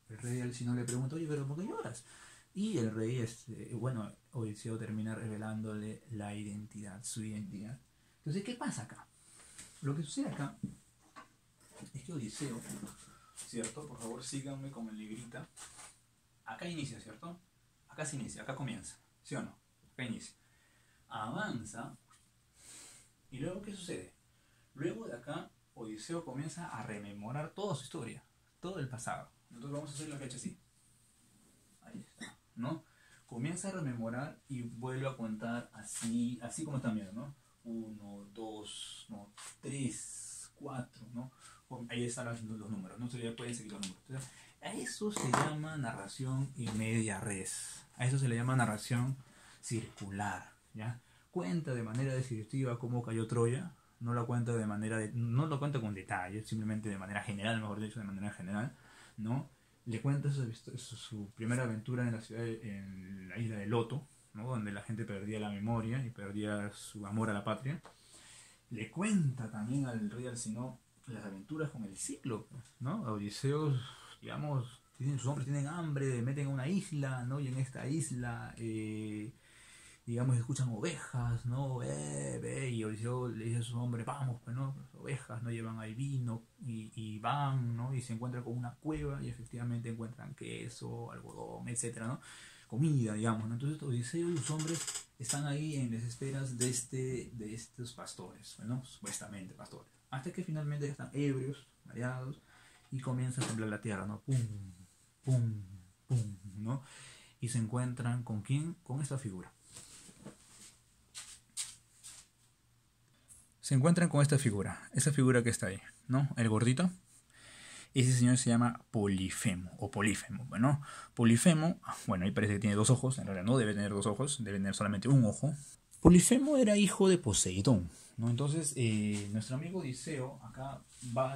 El rey Alcino le pregunta, oye, pero ¿por qué lloras? Y el rey, bueno, Odiseo termina revelándole la identidad, su identidad. Entonces, ¿qué pasa acá? Lo que sucede acá es que Odiseo, ¿cierto? Por favor, síganme con el librita. Acá inicia, ¿cierto? Acá se inicia, acá comienza, ¿sí o no? Acá inicia. Avanza, y luego, ¿qué sucede? Luego de acá, Odiseo comienza a rememorar toda su historia, todo el pasado. Nosotros vamos a hacer la fecha así. Ahí está, ¿no? Comienza a rememorar y vuelve a contar así, así como están viendo, ¿no? 1, 2, no, 3, 4, ¿no? Ahí están los números, ¿no? Entonces ya pueden seguir los números. Entonces, a eso se llama narración in media res. A eso se le llama narración circular, ¿ya? Cuenta de manera descriptiva cómo cayó Troya, no lo cuenta de manera no lo cuenta con detalle, simplemente de manera general, mejor dicho, de manera general, ¿no? Le cuenta su primera aventura en la ciudad, en la isla de Loto, ¿no? Donde la gente perdía la memoria y perdía su amor a la patria. Le cuenta también al rey Alcinó las aventuras con el Cíclope, ¿no? Odiseo, digamos, sus hombres tienen hambre, meten a una isla, ¿no? Y en esta isla, digamos, escuchan ovejas, ¿no? Y Odiseo le dice a sus hombres, vamos, pues, ¿no? Las ovejas, ¿no? Llevan ahí vino y van, ¿no? Y se encuentran con una cueva y efectivamente encuentran queso, algodón, etcétera, ¿no? Comida, digamos, ¿no? Entonces Odiseo y sus hombres están ahí en las esperas de estos pastores, ¿no? Supuestamente pastores. Hasta que finalmente ya están ebrios, mareados, y comienza a temblar la tierra, ¿no? Pum, pum, pum, ¿no? Y se encuentran ¿con quién? Con esta figura. Se encuentran con esta figura que está ahí, ¿no? El gordito. Ese señor se llama Polifemo, o Polífemo, ¿no? Polifemo, bueno, ahí parece que tiene 2 ojos, en realidad no debe tener 2 ojos, debe tener solamente un ojo. Polifemo era hijo de Poseidón, ¿no? Entonces, nuestro amigo Odiseo acá va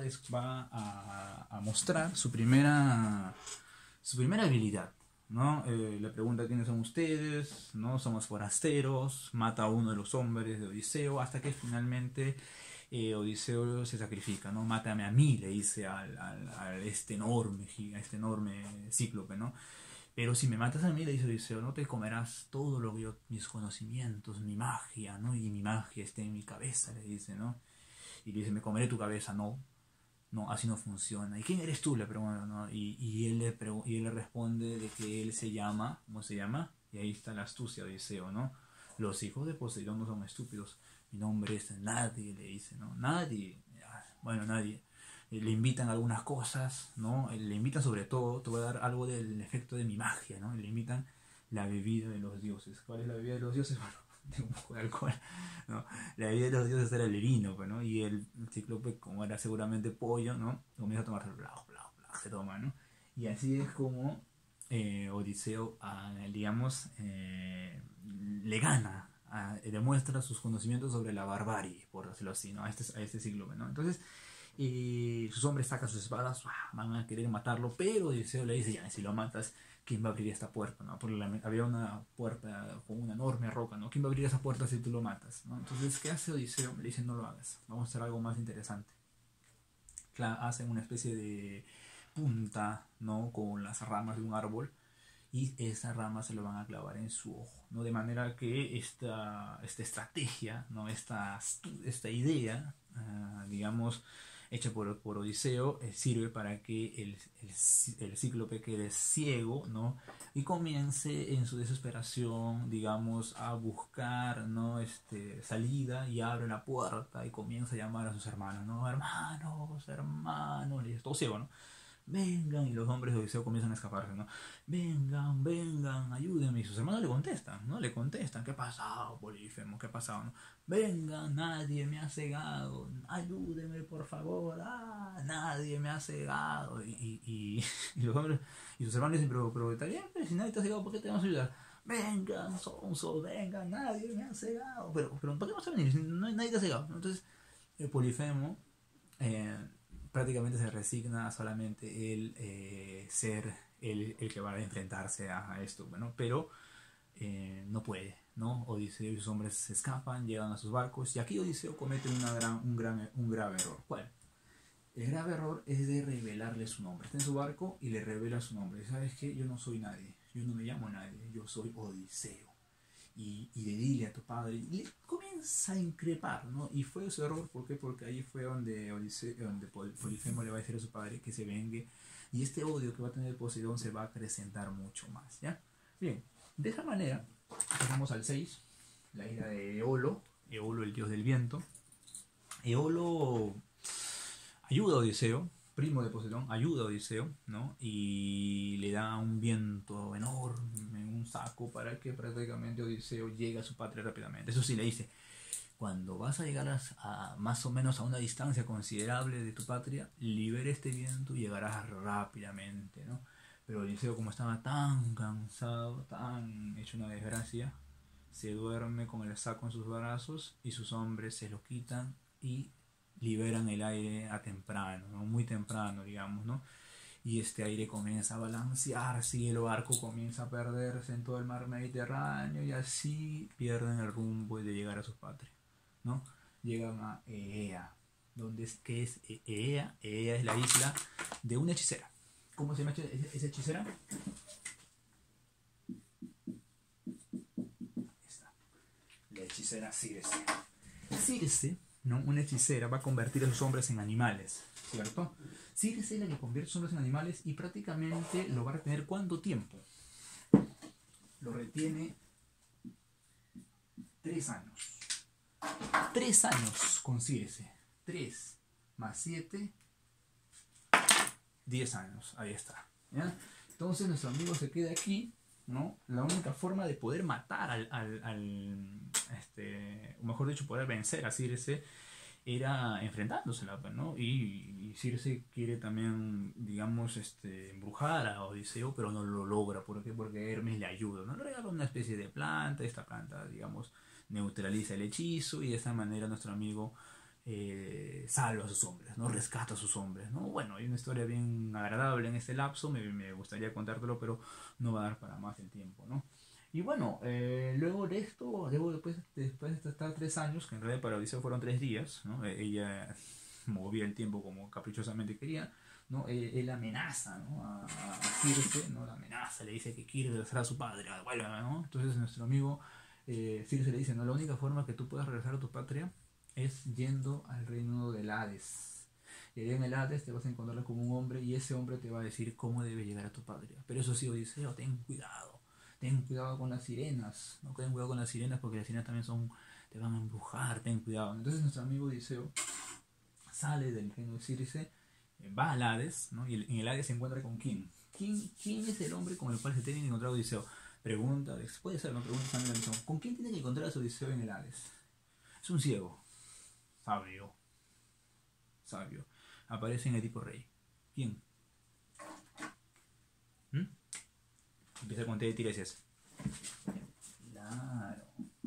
a mostrar su primera habilidad, ¿no? Le pregunta quiénes son ustedes, ¿no? Somos forasteros, mata a uno de los hombres de Odiseo, hasta que finalmente Odiseo se sacrifica, ¿no? Mátame a mí, le dice a este enorme cíclope, ¿no? Pero si me matas a mí, le dice Odiseo, no te comerás todo lo que mis conocimientos, mi magia, ¿no? Y mi magia está en mi cabeza, le dice, ¿no? Y le dice, me comeré tu cabeza, no. No, así no funciona. ¿Y quién eres tú? Le pregunta, ¿no? Y él le responde de que él se llama, ¿cómo se llama? Y ahí está la astucia de Odiseo, ¿no? Los hijos de Poseidón no son estúpidos. Mi nombre es Nadie, le dice, ¿no? Nadie. Bueno, nadie. Le invitan algunas cosas, ¿no? Le invitan sobre todo, te voy a dar algo del efecto de mi magia, ¿no? Le invitan la bebida de los dioses. ¿Cuál es la bebida de los dioses? Bueno, de un poco de alcohol, ¿no? La bebida de los dioses era el vino, pues, ¿no? Y el cíclope, como era seguramente pollo, ¿no? Comienza a tomar se toma, ¿no? Y así es como Odiseo, digamos, le gana, demuestra sus conocimientos sobre la barbarie, por decirlo así, ¿no? A este cíclope, ¿no? Entonces, sus hombres sacan sus espadas, van a querer matarlo, pero Odiseo le dice, ya, si lo matas, ¿quién va a abrir esta puerta? ¿No? Porque había una puerta con una enorme roca, ¿no? ¿Quién va a abrir esa puerta si tú lo matas? ¿No? Entonces, ¿qué hace Odiseo? Le dice, no lo hagas, vamos a hacer algo más interesante. Hacen una especie de punta, ¿no? Con las ramas de un árbol, y esa rama se lo van a clavar en su ojo, ¿no? De manera que esta estrategia, ¿no? Esta idea, digamos, hecha por Odiseo, sirve para que el cíclope quede ciego, ¿no? Y comience en su desesperación, digamos, a buscar, ¿no? Salida, y abre la puerta y comienza a llamar a sus hermanos, ¿no? Hermanos, y es todo ciego, ¿no? Vengan, y los hombres de Odiseo comienzan a escaparse, ¿no? Vengan, ayúdenme. Y sus hermanos le contestan, ¿no? Le contestan, ¿qué ha pasado, Polífemo? ¿Qué ha pasado, no? Vengan, nadie me ha cegado, ayúdenme, por favor, nadie me ha cegado. Y los hombres y sus hermanos dicen, pero está bien, si nadie te ha cegado, ¿por qué te vamos a ayudar? Vengan, sonsos, vengan, nadie me ha cegado. Pero ¿por qué vas a venir si nadie te ha cegado? Entonces, el Polifemo prácticamente se resigna a solamente él ser el que va a enfrentarse a esto, bueno, pero no puede, ¿no? Odiseo y sus hombres se escapan, llegan a sus barcos, y aquí Odiseo comete un grave error. ¿Cuál? El grave error es de revelarle su nombre. Está en su barco y le revela su nombre. ¿Sabes qué? Yo no soy nadie. Yo no me llamo nadie. Yo soy Odiseo. Y de dile a tu padre. Y le comienza a increpar, ¿no? Y fue su error. ¿Por qué? Porque ahí fue donde Polifemo le va a decir a su padre que se vengue. Y este odio que va a tener Poseidón se va a acrecentar mucho más, ¿ya? Bien, de esa manera pasamos al 6, la isla de Eolo. Eolo, el dios del viento. Eolo ayuda a Odiseo, primo de Poseidón, ayuda a Odiseo, ¿no? Y le da un viento enorme, un saco, para que prácticamente Odiseo llegue a su patria rápidamente. Eso sí, le dice, cuando vas a llegar a más o menos a una distancia considerable de tu patria, libera este viento y llegarás rápidamente, ¿no? Pero Odiseo, como estaba tan cansado, tan hecho una desgracia, se duerme con el saco en sus brazos y sus hombres se lo quitan y liberan el aire a temprano, ¿no? Muy temprano, digamos, ¿no? Y este aire comienza a balancearse y el barco comienza a perderse en todo el mar Mediterráneo y así pierden el rumbo de llegar a su patria, ¿no? Llegan a Eea, ¿qué es Eea? Eea es la isla de una hechicera. ¿Cómo se llama esa hechicera? Esta, la hechicera Circe. Circe, ¿no? Una hechicera va a convertir a sus hombres en animales, ¿cierto? Circe es la que convierte a sus hombres en animales y prácticamente lo va a retener ¿cuánto tiempo? Lo retiene 3 años. 3 años con Circe. 3 más 7, 10 años. Ahí está, ¿ya? Entonces nuestro amigo se queda aquí, ¿no? La única forma de poder matar o mejor dicho, poder vencer a Circe era enfrentándosela, ¿no? Y Circe quiere también, digamos, embrujar a Odiseo, pero no lo logra. ¿Por qué? Porque Hermes le ayuda, ¿no? Le regala una especie de planta. Esta planta, digamos, neutraliza el hechizo y de esta manera nuestro amigo salva a sus hombres, ¿no? Rescata a sus hombres, ¿no? Bueno, hay una historia bien agradable en este lapso, me gustaría contártelo, pero no va a dar para más el tiempo, ¿no? Y bueno, luego de esto, después de estar 3 años, que en realidad para Odiseo fueron 3 días, ¿no? Ella movía el tiempo como caprichosamente quería, ¿no? Él amenaza, ¿no? a Circe, ¿no? La amenaza, le dice que quiere regresar a su padre, vuelve, ¿no? Entonces nuestro amigo Circe le dice, no, la única forma que tú puedas regresar a tu patria es yendo al reino del Hades. Y allá en el Hades te vas a encontrar con un hombre y ese hombre te va a decir cómo debes llegar a tu patria. Pero eso sí, Odiseo, ten cuidado con las sirenas, no ten cuidado con las sirenas porque las sirenas también te van a embrujar, ten cuidado. Entonces nuestro amigo Odiseo sale del reino de Circe, va al Hades, ¿no? Y en el Hades se encuentra con ¿quién? ¿Quién es el hombre con el cual se tiene que encontrar Odiseo? Pregunta, puede ser, ¿no? Pregunta también la misión. ¿Con quién tiene que encontrarse Odiseo en el Hades? Es un ciego, sabio. Aparece en Edipo Rey. ¿Quién? Empieza con T de Tiresias. Claro.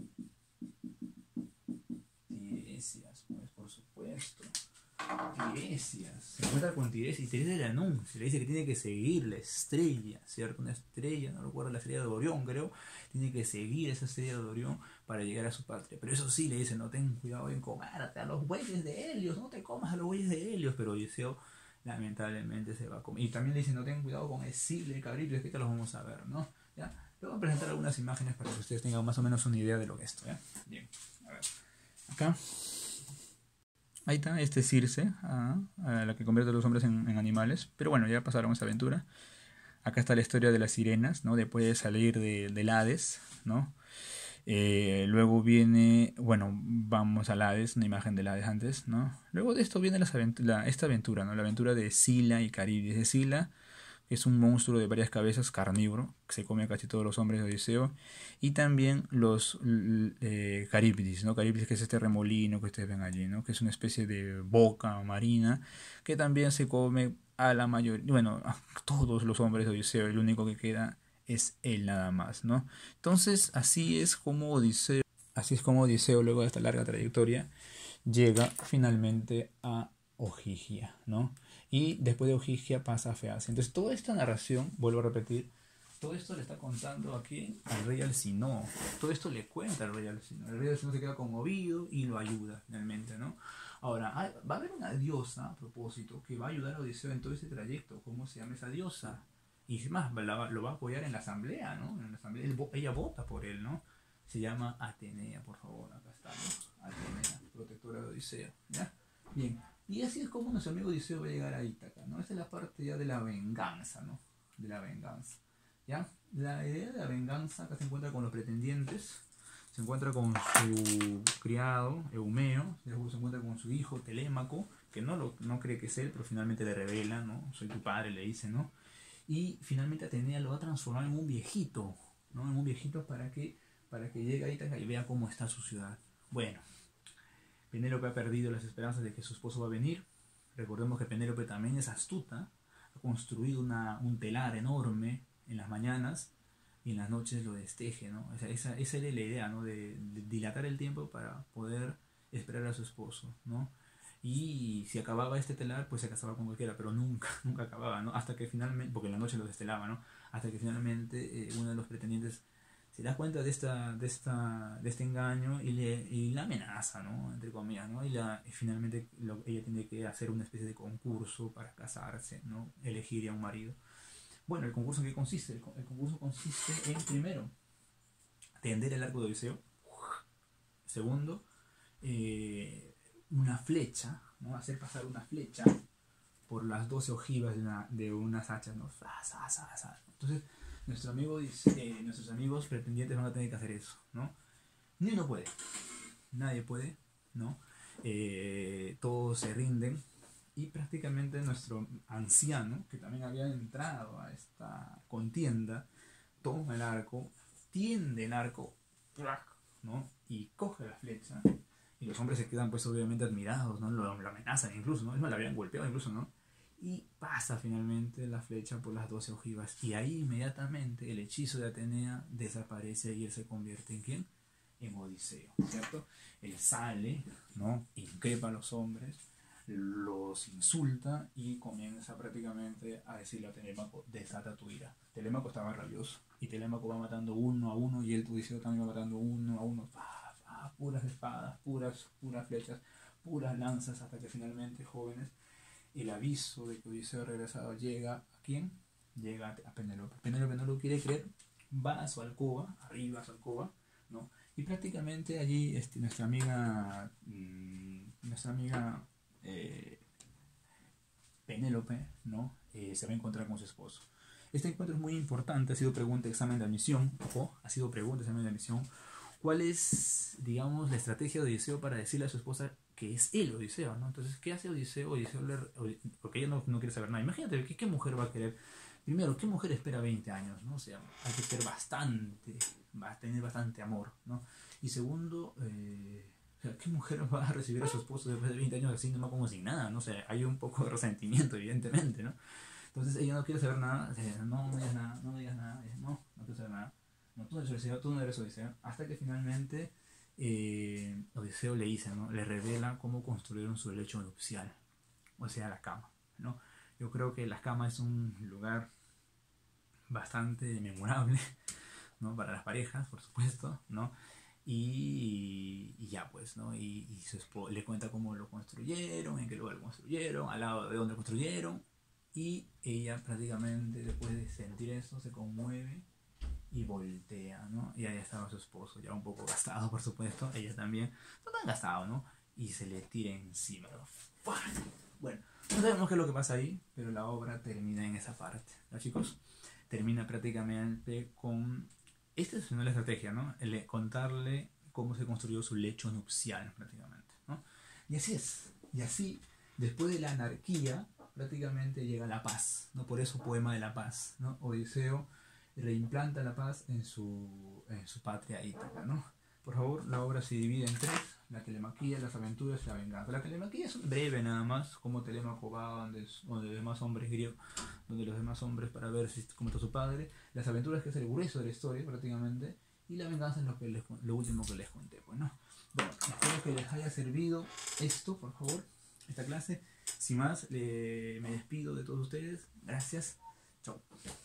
Tiresias, pues por supuesto. Tiresias. Se encuentra con Tiresias y Tiresias le anuncia. Le dice que tiene que seguir la estrella, ¿cierto? Una estrella, no recuerdo, la estrella de Orión, creo. Tiene que seguir esa estrella de Orión para llegar a su patria. Pero eso sí, le dice, no ten cuidado en comerte a los bueyes de Helios, no te comas a los bueyes de Helios. Pero Odiseo lamentablemente se va a comer. Y también le dice, no ten cuidado con Escile, Cabritos, que los vamos a ver, ¿no? ¿Ya? Le voy a presentar algunas imágenes para que ustedes tengan más o menos una idea de lo que es esto, ¿ya? Bien, a ver. Acá. Ahí está, es Circe, a la que convierte a los hombres en animales. Pero bueno, ya pasaron esa aventura. Acá está la historia de las sirenas, ¿no? Después de salir del Hades, ¿no? Luego viene, bueno, vamos al Hades, una imagen del Hades antes, ¿no? Luego de esto viene esta aventura, ¿no? La aventura de Sila y Caribdis. De Sila, que es un monstruo de varias cabezas, carnívoro, que se come a casi todos los hombres de Odiseo. Y también los Caribdis, ¿no? Caribdis, que es este remolino que ustedes ven allí, ¿no? Que es una especie de boca marina, que también se come a la mayoría, bueno, a todos los hombres de Odiseo. El único que queda es él nada más, ¿no? Entonces así es como Odiseo luego de esta larga trayectoria llega finalmente a Ogygia, ¿no? Y después de Ogygia pasa a Feacia. Entonces toda esta narración, vuelvo a repetir, todo esto le está contando aquí al rey Alcinó. Todo esto le cuenta al rey Alcinó. El rey Alcinó se queda conmovido y lo ayuda finalmente, ¿no? Ahora, va a haber una diosa, a propósito, que va a ayudar a Odiseo en todo ese trayecto. ¿Cómo se llama esa diosa? Y es más, lo va a apoyar en la asamblea, ¿no? En la asamblea, ella vota por él, ¿no? Se llama Atenea, por favor, acá está, ¿no? Atenea, protectora de Odiseo, ¿ya? Bien, y así es como nuestro amigo Odiseo va a llegar a Ítaca, ¿no? Esta es la parte ya de la venganza, ¿no? De la venganza, ¿ya? La idea de la venganza acá se encuentra con los pretendientes, se encuentra con su criado, Eumeo, luego se encuentra con su hijo, Telémaco, que no cree que es él, pero finalmente le revela, ¿no? Soy tu padre, le dice, ¿no? Y finalmente Atenea lo va a transformar en un viejito, ¿no? En un viejito para que llegue a Ítaca y vea cómo está su ciudad. Bueno, Penélope ha perdido las esperanzas de que su esposo va a venir. Recordemos que Penélope también es astuta, ha construido un telar enorme en las mañanas y en las noches lo desteje, ¿no? Esa era la idea, ¿no? De dilatar el tiempo para poder esperar a su esposo, ¿no? Y si acababa este telar, pues se casaba con cualquiera, pero nunca acababa, ¿no? Hasta que finalmente, porque en la noche lo destelaba, ¿no? Hasta que finalmente uno de los pretendientes se da cuenta de este engaño y la amenaza, ¿no? Entre comillas, ¿no? Y finalmente ella tiene que hacer una especie de concurso para casarse, ¿no? Elegir a un marido. Bueno, ¿el concurso en qué consiste? El concurso consiste en, primero, tender el arco de Odiseo. Segundo, una flecha, ¿no? Hacer pasar una flecha por las 12 ojivas de unas hachas, ¿no? Entonces, nuestros amigos pretendientes van a tener que hacer eso, ¿no? Ni uno puede, nadie puede, ¿no? Todos se rinden y prácticamente nuestro anciano, que también había entrado a esta contienda, toma el arco, tiende el arco, ¿no? Y coge la flecha y los hombres se quedan pues obviamente admirados, ¿no? Lo amenazan incluso, ¿no? Es más, la habían golpeado incluso, ¿no? Y pasa finalmente la flecha por las 12 ojivas. Y ahí inmediatamente el hechizo de Atenea desaparece y él se convierte ¿en quién? En Odiseo, ¿cierto? Él sale, ¿no? Increpa a los hombres, los insulta y comienza prácticamente a decirle a Telémaco, desata tu ira. Telémaco estaba rabioso y Telémaco va matando uno a uno y el Odiseo también va matando uno a uno. Puras espadas, puras flechas, puras lanzas, hasta que finalmente, jóvenes, el aviso de que Odiseo ha regresado llega ¿a quién? Llega a Penélope. Penélope no lo quiere creer, va a su alcoba, arriba a su alcoba, ¿no? Y prácticamente allí nuestra amiga Penélope, ¿no? Se va a encontrar con su esposo. Este encuentro es muy importante, ha sido pregunta de examen de admisión, ojo, ha sido pregunta de examen de admisión. ¿Cuál es, digamos, la estrategia de Odiseo para decirle a su esposa que es él Odiseo, ¿no? Entonces, ¿qué hace Odiseo? Porque ella no quiere saber nada. Imagínate, ¿qué mujer va a querer? Primero, ¿qué mujer espera 20 años, ¿no? O sea, hay que ser va a tener bastante amor, ¿no? Y segundo, ¿qué mujer va a recibir a su esposo después de 20 años así, nomás como sin nada, ¿no? O sea, hay un poco de resentimiento, evidentemente, ¿no? Entonces, ella no quiere saber nada, no digas nada, no quiero saber nada. No, tú no eres Odiseo, hasta que finalmente Odiseo le dice, ¿no? Le revela cómo construyeron su lecho nupcial, o sea, la cama, ¿no? Yo creo que la cama es un lugar bastante memorable, ¿no? Para las parejas, por supuesto, ¿no? Y ya pues, ¿no? Y su esposo le cuenta cómo lo construyeron, en qué lugar lo construyeron, al lado de donde construyeron, y ella prácticamente después de sentir eso se conmueve y voltea, ¿no? Y ahí estaba su esposo, ya un poco gastado, por supuesto, ella también, no tan gastado, ¿no? Y se le tira encima, ¿no? Bueno, no sabemos qué es lo que pasa ahí, pero la obra termina en esa parte, ¿no, chicos? Termina prácticamente con... Esta es una estrategia, ¿no? Contarle cómo se construyó su lecho nupcial, prácticamente, ¿no? Y así es, y así, después de la anarquía, prácticamente llega la paz, ¿no? Por eso poema de la paz, ¿no? Odiseo reimplanta la paz en su patria Ítaca, ¿no? Por favor, la obra se divide en 3, la telemaquía, las aventuras y la venganza. La telemaquía es breve nada más, como Telémaco va donde los demás hombres griegos, para ver cómo está su padre. Las aventuras, que es el grueso de la historia prácticamente, y la venganza es lo último que les conté, pues, ¿no? Bueno, espero que les haya servido esto, por favor, esta clase. Sin más, me despido de todos ustedes. Gracias. Chao.